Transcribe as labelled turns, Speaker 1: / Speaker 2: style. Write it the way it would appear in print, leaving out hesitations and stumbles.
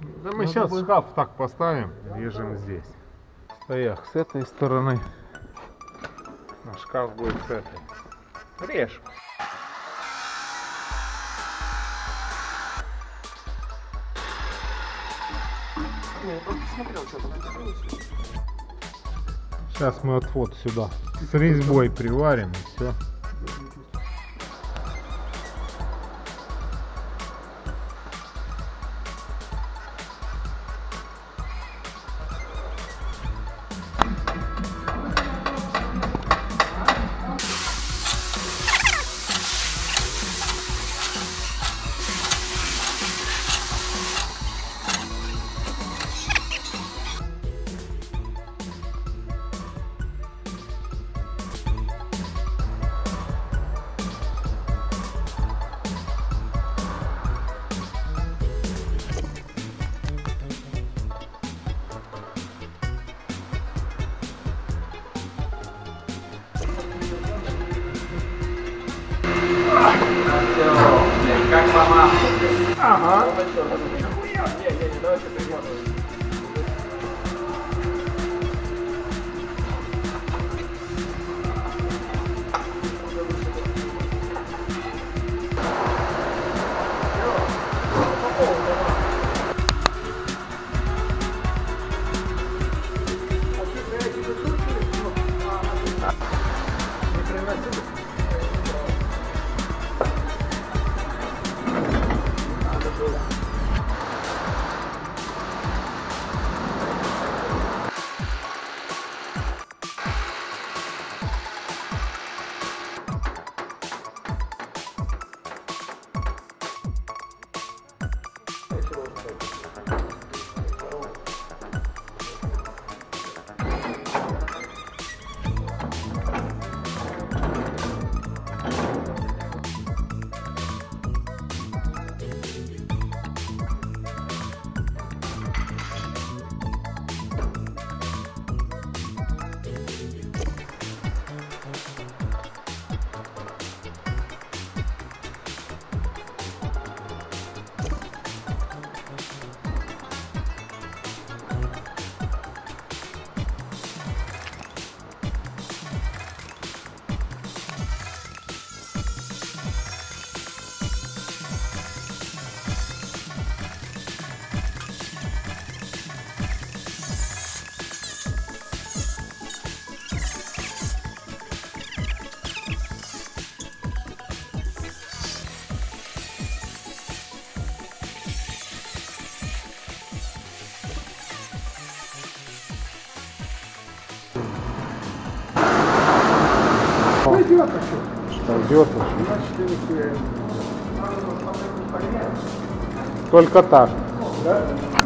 Speaker 1: Да мы сейчас шкаф так поставим, режем здесь. Стояк с этой стороны, а шкаф будет с этой. Режь.
Speaker 2: Я просто смотрел, что там это.
Speaker 1: Сейчас мы отвод сюда с резьбой приварим и все.
Speaker 2: Как мама.
Speaker 1: Ага.
Speaker 2: Не, давайте перемотываем.
Speaker 1: Пойдет еще. Пойдет еще. Только так.
Speaker 2: Да?